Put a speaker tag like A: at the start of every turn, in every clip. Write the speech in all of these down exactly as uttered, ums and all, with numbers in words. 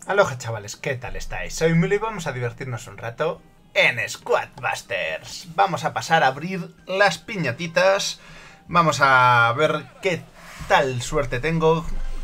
A: Aloha chavales, ¿qué tal estáis? Soy Milo y vamos a divertirnos un rato en Squad Busters. Vamos a pasar a abrir las piñatitas. Vamos a ver qué tal suerte tengo.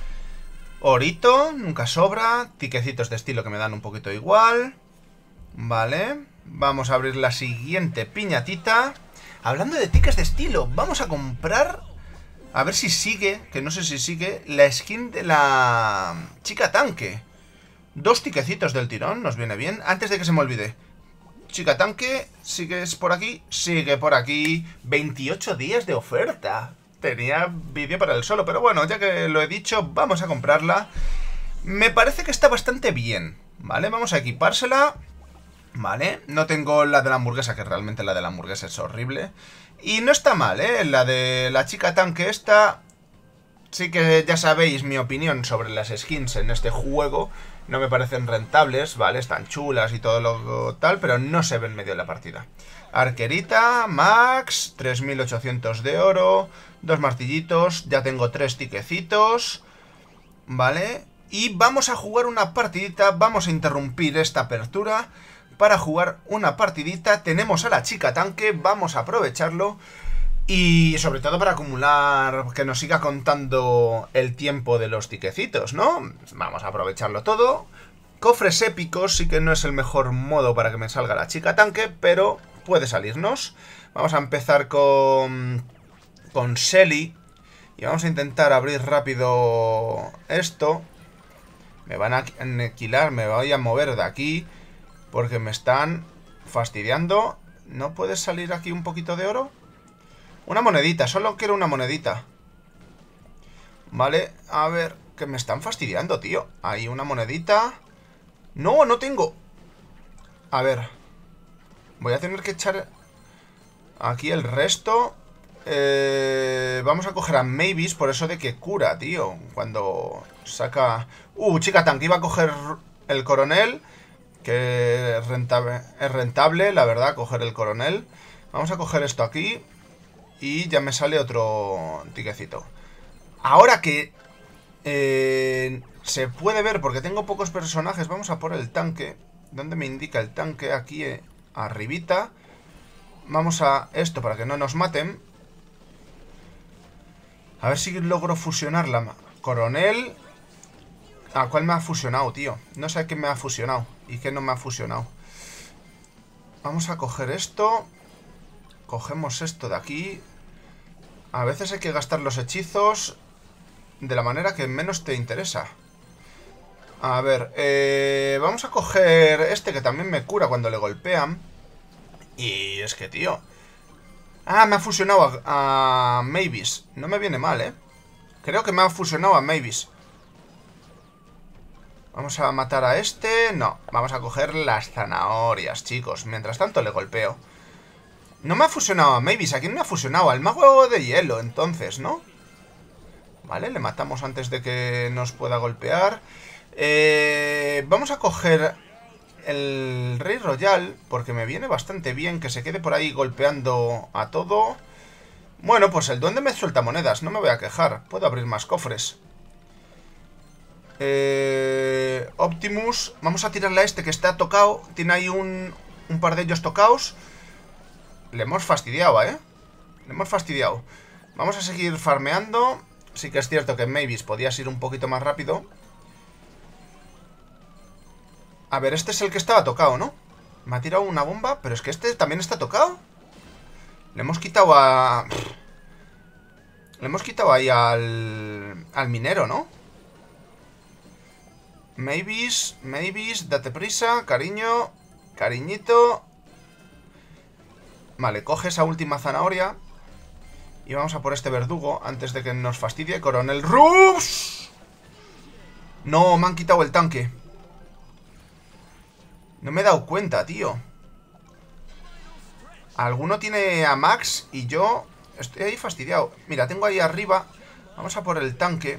A: Orito, nunca sobra. Tiquecitos de estilo que me dan un poquito igual. Vale, vamos a abrir la siguiente piñatita. Hablando de tickets de estilo, vamos a comprar... A ver si sigue, que no sé si sigue, la skin de la chica tanque. Dos tiquecitos del tirón, nos viene bien. Antes de que se me olvide, chica tanque, ¿sigues por aquí? Sigue por aquí. veintiocho días de oferta. Tenía vídeo para el solo, pero bueno, ya que lo he dicho, vamos a comprarla. Me parece que está bastante bien, ¿vale? Vamos a equipársela. Vale, no tengo la de la hamburguesa, que realmente la de la hamburguesa es horrible. Y no está mal, ¿eh? La de la chica tanque esta... Sí que ya sabéis mi opinión sobre las skins en este juego. No me parecen rentables, ¿vale? Están chulas y todo lo tal, pero no se ven medio en la partida. Arquerita, Max, tres mil ochocientos de oro, dos martillitos, ya tengo tres tiquecitos, ¿vale? Y vamos a jugar una partidita, vamos a interrumpir esta apertura para jugar una partidita. Tenemos a la chica tanque, vamos a aprovecharlo. Y sobre todo para acumular, que nos siga contando el tiempo de los tiquecitos, ¿no? Vamos a aprovecharlo todo. Cofres épicos sí que no es el mejor modo para que me salga la chica tanque, pero puede salirnos. Vamos a empezar con... con Shelly. Y vamos a intentar abrir rápido esto. Me van a aniquilar, me voy a mover de aquí, porque me están fastidiando. ¿No puede salir aquí un poquito de oro? Una monedita, solo quiero una monedita. Vale, a ver, que me están fastidiando, tío. Ahí, una monedita. No, no tengo. A ver. Voy a tener que echar aquí el resto. eh, Vamos a coger a Mavis, por eso de que cura, tío. Cuando saca... Uh, chica tanque, iba a coger el coronel, que es rentable, es rentable, la verdad, coger el coronel. Vamos a coger esto aquí. Y ya me sale otro tiquecito. Ahora que eh, se puede ver, porque tengo pocos personajes, vamos a por el tanque. ¿Dónde me indica el tanque? Aquí eh, arribita. Vamos a esto para que no nos maten. A ver si logro fusionarla. Coronel. ¿A cuál me ha fusionado, tío? No sé qué me ha fusionado y qué no me ha fusionado. Vamos a coger esto. Cogemos esto de aquí. A veces hay que gastar los hechizos de la manera que menos te interesa. A ver, eh, vamos a coger este que también me cura cuando le golpean. Y es que, tío... Ah, me ha fusionado a, a Mavis. No me viene mal, ¿eh? Creo que me ha fusionado a Mavis. Vamos a matar a este. No, vamos a coger las zanahorias, chicos. Mientras tanto le golpeo. No me ha fusionado a Mavis. ¿A quién me ha fusionado? Al mago de hielo, entonces, ¿no? Vale, le matamos antes de que nos pueda golpear. Eh, vamos a coger el Rey Royal, porque me viene bastante bien que se quede por ahí golpeando a todo. Bueno, pues el duende me suelta monedas, no me voy a quejar. Puedo abrir más cofres. Eh, Optimus. Vamos a tirarle a este que está tocado. Tiene ahí un, un par de ellos tocados. Le hemos fastidiado, ¿eh? Le hemos fastidiado. Vamos a seguir farmeando. Sí que es cierto que Mavis podías ir un poquito más rápido. A ver, este es el que estaba tocado, ¿no? Me ha tirado una bomba, pero es que este también está tocado. Le hemos quitado a... Le hemos quitado ahí al... al minero, ¿no? Mavis, Mavis, date prisa, cariño. Cariñito. Vale, coge esa última zanahoria. Y vamos a por este verdugo antes de que nos fastidie. Coronel Ruffs. No, me han quitado el tanque. No me he dado cuenta, tío. Alguno tiene a Max y yo estoy ahí fastidiado. Mira, tengo ahí arriba. Vamos a por el tanque.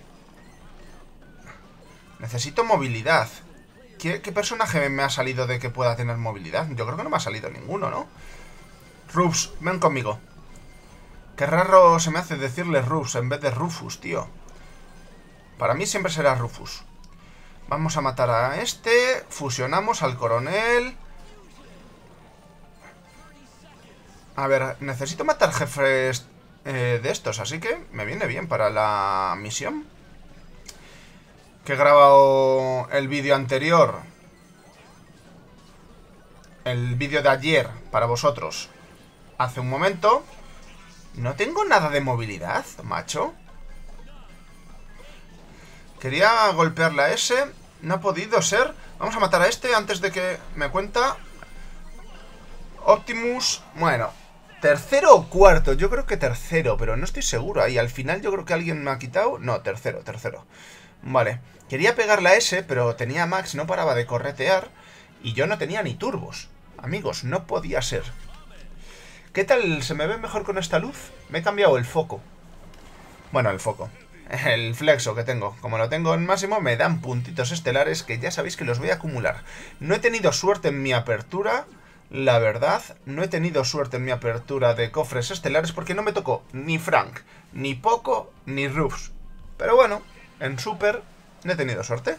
A: Necesito movilidad. ¿Qué, qué personaje me ha salido de que pueda tener movilidad? Yo creo que no me ha salido ninguno, ¿no? Rufus, ven conmigo. Qué raro se me hace decirle Rufus en vez de Rufus, tío. Para mí siempre será Rufus. Vamos a matar a este. Fusionamos al coronel. A ver, necesito matar jefes eh, de estos, así que me viene bien para la misión. Que he grabado el vídeo anterior. El vídeo de ayer para vosotros. Hace un momento. No tengo nada de movilidad, macho. Quería golpear la S. No ha podido ser. Vamos a matar a este antes de que me cuenta. Optimus. Bueno, tercero o cuarto. Yo creo que tercero, pero no estoy seguro. Ahí al final yo creo que alguien me ha quitado. No, tercero, tercero. Vale. Quería pegar la S, pero tenía a Max, no paraba de corretear. Y yo no tenía ni turbos. Amigos, no podía ser. ¿Qué tal? ¿Se me ve mejor con esta luz? Me he cambiado el foco. Bueno, el foco. El flexo que tengo. Como lo tengo en máximo, me dan puntitos estelares que ya sabéis que los voy a acumular. No he tenido suerte en mi apertura. La verdad, no he tenido suerte en mi apertura de cofres estelares porque no me tocó ni Frank, ni Poco, ni Rufus. Pero bueno, en Super no he tenido suerte.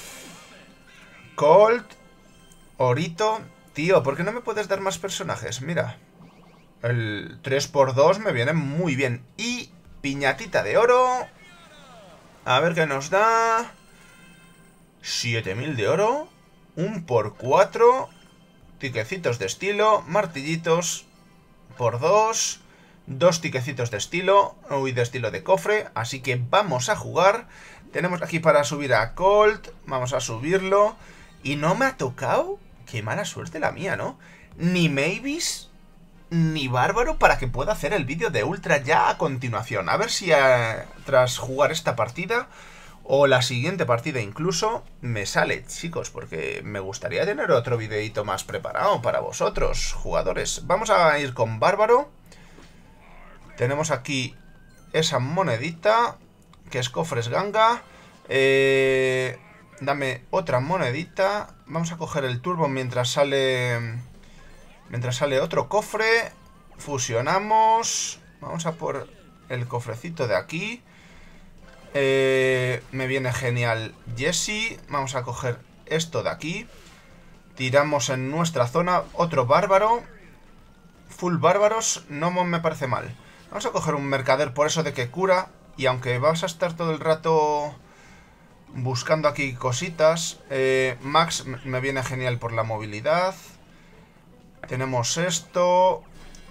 A: Colt, Orito. Tío, ¿por qué no me puedes dar más personajes? Mira, el tres por dos me viene muy bien. Y piñatita de oro. A ver qué nos da. siete mil de oro. Un por cuatro. Tiquecitos de estilo. Martillitos. Por dos. Dos tiquecitos de estilo. Uy, de estilo de cofre. Así que vamos a jugar. Tenemos aquí para subir a Colt. Vamos a subirlo. Y no me ha tocado. Qué mala suerte la mía, ¿no? Ni Mavis, ni Bárbaro para que pueda hacer el vídeo de Ultra ya a continuación. A ver si eh, tras jugar esta partida o la siguiente partida incluso me sale, chicos, porque me gustaría tener otro videito más preparado para vosotros, jugadores. Vamos a ir con Bárbaro. Tenemos aquí esa monedita, que es cofres ganga. Eh... Dame otra monedita. Vamos a coger el turbo mientras sale... Mientras sale otro cofre. Fusionamos. Vamos a por el cofrecito de aquí. Eh, me viene genial Jesse. Vamos a coger esto de aquí. Tiramos en nuestra zona. Otro bárbaro. Full bárbaros. No me parece mal. Vamos a coger un mercader por eso de que cura. Y aunque vas a estar todo el rato... buscando aquí cositas. eh, Max me viene genial por la movilidad. Tenemos esto.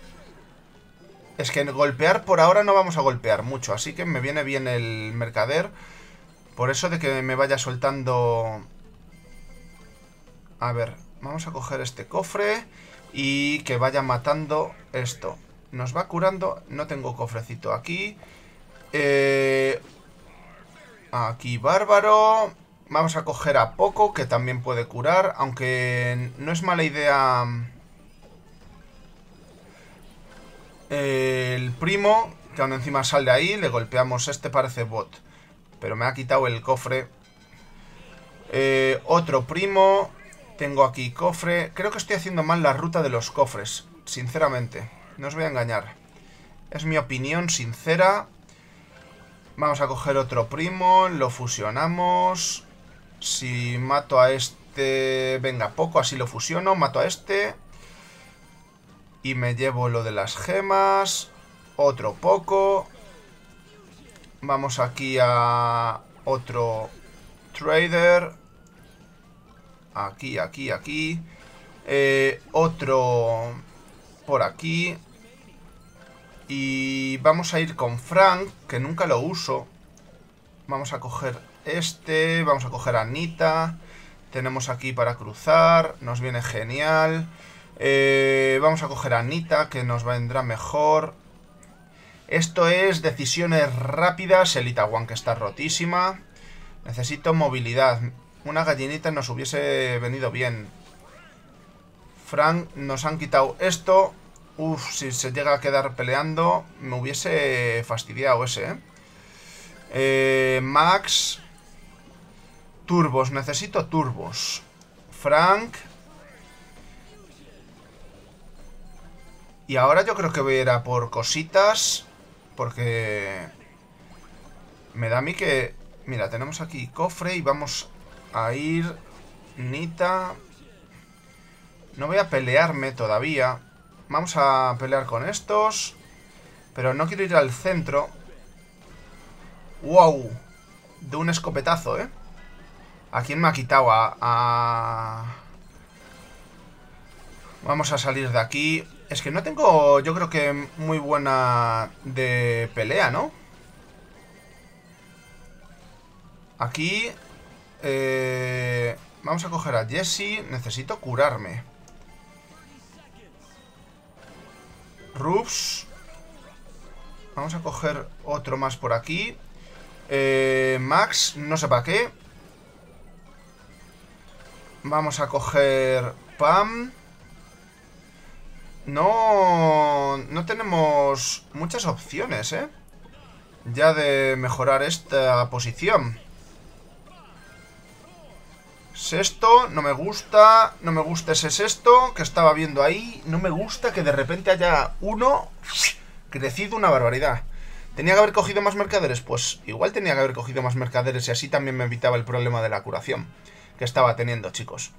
A: Es que golpear por ahora no vamos a golpear mucho, así que me viene bien el mercader. Por eso de que me vaya soltando. A ver, vamos a coger este cofre y que vaya matando esto. Nos va curando. No tengo cofrecito aquí. Eh... Aquí bárbaro. Vamos a coger a Poco, que también puede curar. Aunque no es mala idea. El primo, que aún encima sale ahí. Le golpeamos. Este parece bot, pero me ha quitado el cofre. eh, Otro primo. Tengo aquí cofre. Creo que estoy haciendo mal la ruta de los cofres, sinceramente. No os voy a engañar. Es mi opinión sincera. Vamos a coger otro primo, lo fusionamos. Si mato a este... Venga, Poco, así lo fusiono. Mato a este. Y me llevo lo de las gemas. Otro Poco. Vamos aquí a otro trader. Aquí, aquí, aquí. Eh, otro por aquí. Y vamos a ir con Frank, que nunca lo uso. Vamos a coger este. Vamos a coger a Anita. Tenemos aquí para cruzar. Nos viene genial. Eh, vamos a coger a Anita, que nos vendrá mejor. Esto es decisiones rápidas. El Itaguan, que está rotísima. Necesito movilidad. Una gallinita nos hubiese venido bien. Frank, nos han quitado esto. Uf, si se llega a quedar peleando, me hubiese fastidiado ese, ¿eh? Eh, Max. Turbos, necesito turbos. Frank. Y ahora yo creo que voy a ir a por cositas. Porque... me da a mí que... Mira, tenemos aquí cofre y vamos a ir. Nita. No voy a pelearme todavía. Vamos a pelear con estos. Pero no quiero ir al centro. ¡Wow! De un escopetazo, ¿eh? ¿A quién me ha quitado? A, a... Vamos a salir de aquí. Es que no tengo, yo creo que muy buena de pelea, ¿no? Aquí eh, vamos a coger a Jesse. Necesito curarme. Ruffs. Vamos a coger otro más por aquí. eh, Max, no sé para qué. Vamos a coger Pam. No, no tenemos muchas opciones, ¿eh? Ya de mejorar esta posición. Sexto, no me gusta. No me gusta ese sexto que estaba viendo ahí. No me gusta que de repente haya uno crecido una barbaridad. ¿Tenía que haber cogido más mercaderes? Pues igual tenía que haber cogido más mercaderes y así también me evitaba el problema de la curación que estaba teniendo, chicos.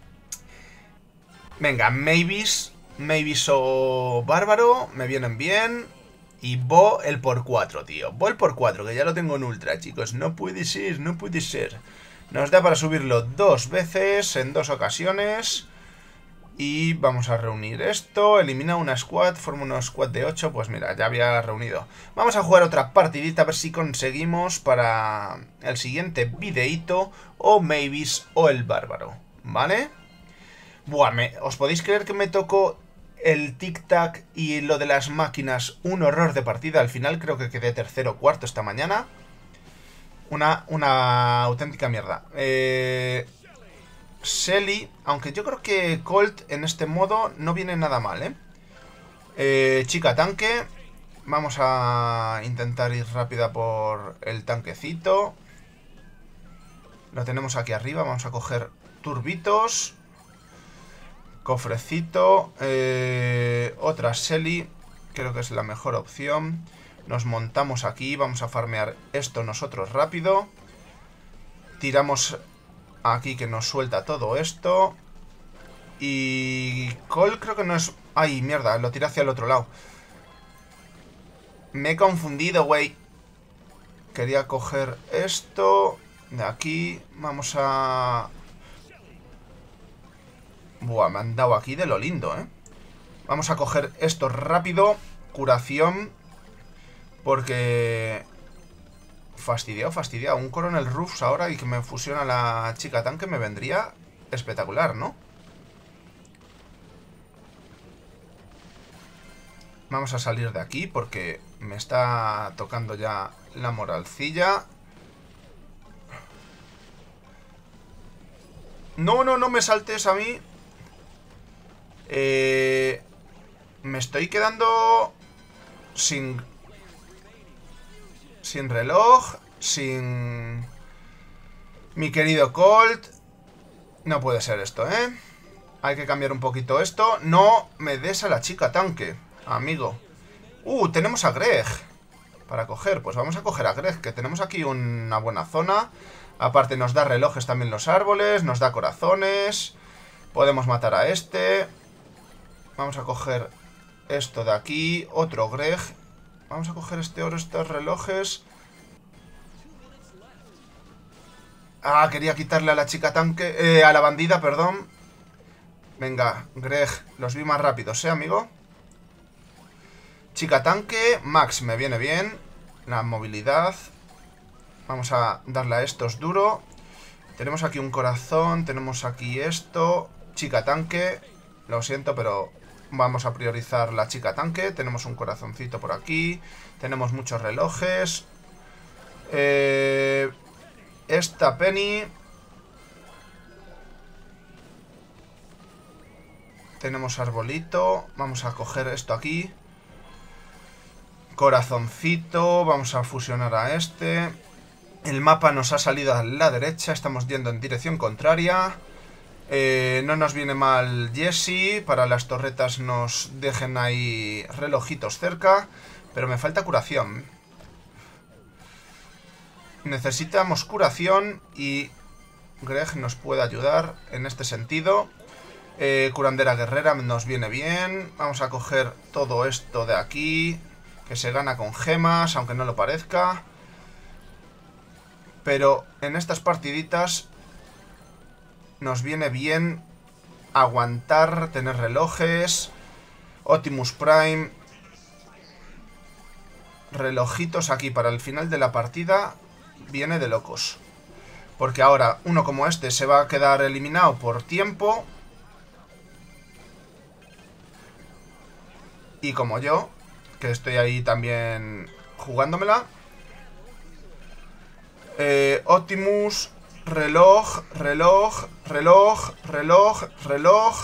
A: Venga, Mavis. Mavis o Bárbaro me vienen bien. Y Bo el por cuatro, tío. Bo el por cuatro, que ya lo tengo en ultra, chicos. No puede ser, no puede ser. Nos da para subirlo dos veces, en dos ocasiones. Y vamos a reunir esto. Elimina una squad, forma una squad de ocho. Pues mira, ya había reunido. Vamos a jugar otra partidita, a ver si conseguimos para el siguiente videíto o Mavis o el Bárbaro, ¿vale? Buah, me, ¿os podéis creer que me tocó el tic-tac y lo de las máquinas? Un horror de partida. Al final creo que quedé tercero o cuarto esta mañana. Una, una auténtica mierda. Eh... Shelly, aunque yo creo que Colt en este modo no viene nada mal, ¿eh? eh chica tanque. Vamos a intentar ir rápida por el tanquecito. Lo tenemos aquí arriba. Vamos a coger turbitos. Cofrecito. Eh, otra Shelly. Creo que es la mejor opción. Nos montamos aquí. Vamos a farmear esto nosotros rápido. Tiramos aquí que nos suelta todo esto. Y Cole creo que no es... Ay, mierda, lo tiré hacia el otro lado. Me he confundido, güey. Quería coger esto de aquí. Vamos a... Buah, me han dado aquí de lo lindo, ¿eh? Vamos a coger esto rápido. Curación. Porque... Fastidiado, fastidiado. Un Coronel Ruffs ahora y que me fusiona la chica tanque me vendría espectacular, ¿no? Vamos a salir de aquí porque me está tocando ya la moralcilla. No, no, no me saltes a mí. Eh, me estoy quedando sin... Sin reloj, sin... Mi querido Colt. No puede ser esto, ¿eh? Hay que cambiar un poquito esto. No me des a la chica tanque, amigo. Uh, tenemos a Greg para coger. Pues vamos a coger a Greg, que tenemos aquí una buena zona. Aparte nos da relojes también los árboles. Nos da corazones. Podemos matar a este. Vamos a coger esto de aquí. Otro Greg. Vamos a coger este oro, estos relojes. Ah, quería quitarle a la chica tanque. Eh, a la bandida, perdón. Venga, Greg, los vi más rápidos, ¿eh, amigo? Chica tanque, Max me viene bien. La movilidad. Vamos a darle a estos duro. Tenemos aquí un corazón, tenemos aquí esto. Chica tanque, lo siento, pero... Vamos a priorizar la chica tanque. Tenemos un corazoncito por aquí. Tenemos muchos relojes. Eh, esta Penny. Tenemos arbolito. Vamos a coger esto aquí. Corazoncito. Vamos a fusionar a este. El mapa nos ha salido a la derecha. Estamos yendo en dirección contraria. Eh, no nos viene mal Jesse. Para las torretas nos dejen ahí relojitos cerca. Pero me falta curación. Necesitamos curación. Y Greg nos puede ayudar en este sentido. Eh, curandera guerrera nos viene bien. Vamos a coger todo esto de aquí, que se gana con gemas, aunque no lo parezca. Pero en estas partiditas nos viene bien aguantar, tener relojes, Optimus Prime, relojitos aquí para el final de la partida. Viene de locos. Porque ahora uno como este se va a quedar eliminado por tiempo. Y como yo, que estoy ahí también jugándomela. Eh, Optimus, reloj, reloj, reloj, reloj, reloj.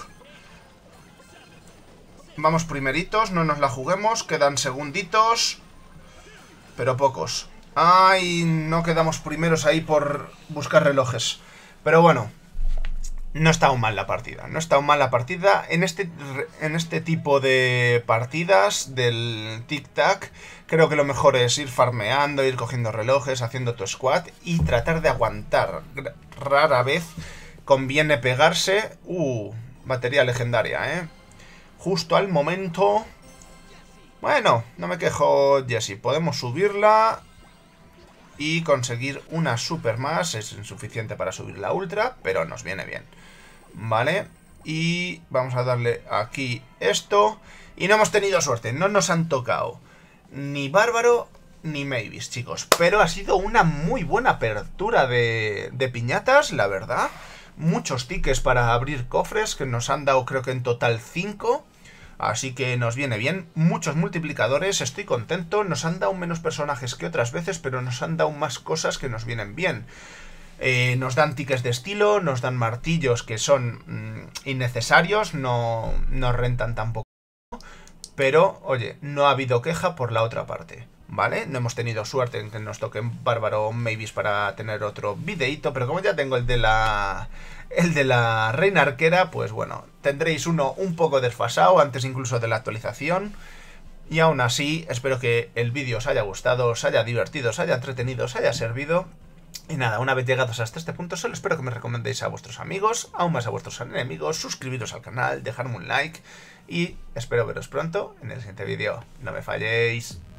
A: Vamos primeritos, no nos la juguemos, quedan segunditos, pero pocos. Ay, no quedamos primeros ahí por buscar relojes. Pero bueno, no está aún mal la partida, no está aún mal la partida. En este, en este tipo de partidas del tic-tac, creo que lo mejor es ir farmeando, ir cogiendo relojes, haciendo tu squad y tratar de aguantar. Rara vez conviene pegarse. Uh, batería legendaria, ¿eh? Justo al momento. Bueno, no me quejo, Jesse. Podemos subirla y conseguir una super más. Es insuficiente para subir la ultra, pero nos viene bien. Vale, y vamos a darle aquí esto. Y no hemos tenido suerte, no nos han tocado ni Bárbaro ni Mavis, chicos. Pero ha sido una muy buena apertura de, de piñatas, la verdad. Muchos tickets para abrir cofres, que nos han dado creo que en total cinco. Así que nos viene bien. Muchos multiplicadores, estoy contento. Nos han dado menos personajes que otras veces, pero nos han dado más cosas que nos vienen bien. Eh, nos dan tickets de estilo, nos dan martillos que son mmm, innecesarios, no, no rentan tampoco. Pero, oye, no ha habido queja por la otra parte, ¿vale? No hemos tenido suerte en que nos toquen Bárbaro o Mavis para tener otro videíto, pero como ya tengo el de la... el de la Reina Arquera, pues bueno, tendréis uno un poco desfasado antes incluso de la actualización. Y aún así, espero que el vídeo os haya gustado, os haya divertido, os haya entretenido, os haya servido. Y nada, una vez llegados hasta este punto, solo espero que me recomendéis a vuestros amigos, aún más a vuestros enemigos, suscribiros al canal, dejarme un like y espero veros pronto en el siguiente vídeo. No me falléis.